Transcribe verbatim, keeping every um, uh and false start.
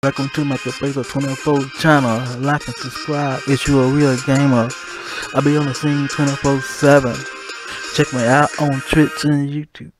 Welcome to my Blazer twenty-four channel. Like and subscribe if you a real gamer. I be on the scene twenty-four seven. Check me out on Twitch and YouTube.